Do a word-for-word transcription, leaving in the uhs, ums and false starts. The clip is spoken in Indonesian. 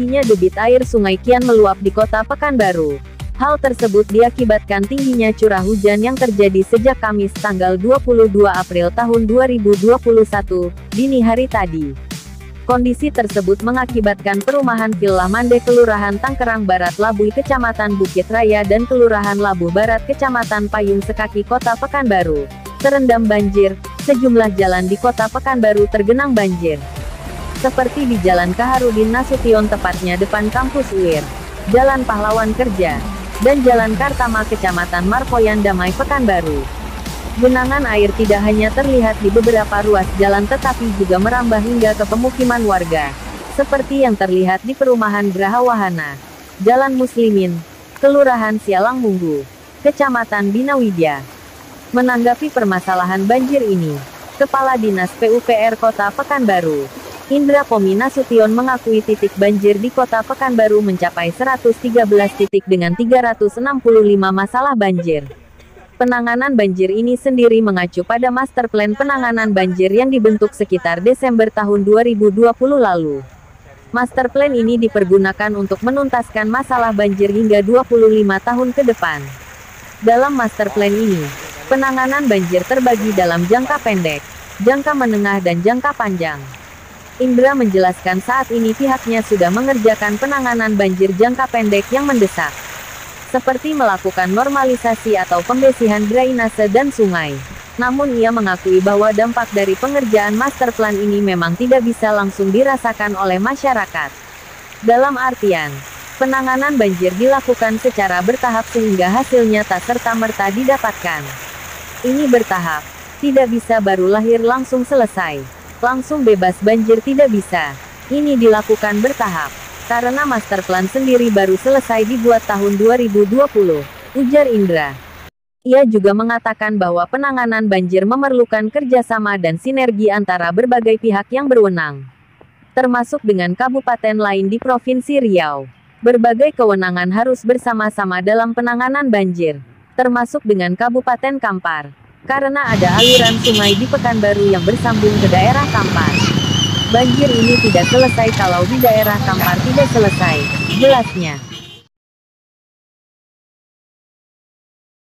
tingginya debit air sungai kian meluap di kota Pekanbaru. Hal tersebut diakibatkan tingginya curah hujan yang terjadi sejak Kamis tanggal dua puluh dua April tahun dua ribu dua puluh satu, dini hari tadi. Kondisi tersebut mengakibatkan perumahan Villa Mande Kelurahan Tangkerang Barat Labui Kecamatan Bukit Raya dan Kelurahan Labuh Barat Kecamatan Payung Sekaki Kota Pekanbaru terendam banjir. Sejumlah jalan di Kota Pekanbaru tergenang banjir. Seperti di Jalan Kaharudin Nasution tepatnya depan kampus U I R, Jalan Pahlawan Kerja, dan Jalan Kartama Kecamatan Marpoyan Damai Pekanbaru. Genangan air tidak hanya terlihat di beberapa ruas jalan tetapi juga merambah hingga ke pemukiman warga, seperti yang terlihat di perumahan Graha Wahana, Jalan Muslimin, Kelurahan Sialang Munggu, Kecamatan Binawidya. Menanggapi permasalahan banjir ini, Kepala Dinas P U P R Kota Pekanbaru, Indra Pomi Nasution mengakui titik banjir di Kota Pekanbaru mencapai seratus tiga belas titik dengan tiga ratus enam puluh lima masalah banjir. Penanganan banjir ini sendiri mengacu pada Master Plan Penanganan Banjir yang dibentuk sekitar Desember tahun dua ribu dua puluh lalu. Master Plan ini dipergunakan untuk menuntaskan masalah banjir hingga dua puluh lima tahun ke depan. Dalam Master Plan ini, penanganan banjir terbagi dalam jangka pendek, jangka menengah dan jangka panjang. Indra menjelaskan saat ini pihaknya sudah mengerjakan penanganan banjir jangka pendek yang mendesak, seperti melakukan normalisasi atau pembersihan drainase dan sungai. Namun ia mengakui bahwa dampak dari pengerjaan master plan ini memang tidak bisa langsung dirasakan oleh masyarakat. Dalam artian, penanganan banjir dilakukan secara bertahap sehingga hasilnya tak serta-merta didapatkan. Ini bertahap, tidak bisa baru lahir langsung selesai. Langsung bebas banjir tidak bisa. Ini dilakukan bertahap. Karena master plan sendiri baru selesai dibuat tahun dua ribu dua puluh, ujar Indra. Ia juga mengatakan bahwa penanganan banjir memerlukan kerjasama dan sinergi antara berbagai pihak yang berwenang, termasuk dengan kabupaten lain di Provinsi Riau. Berbagai kewenangan harus bersama-sama dalam penanganan banjir, termasuk dengan Kabupaten Kampar, karena ada aliran sungai di Pekanbaru yang bersambung ke daerah Kampar. Banjir ini tidak selesai kalau di daerah Kampar tidak selesai, jelasnya.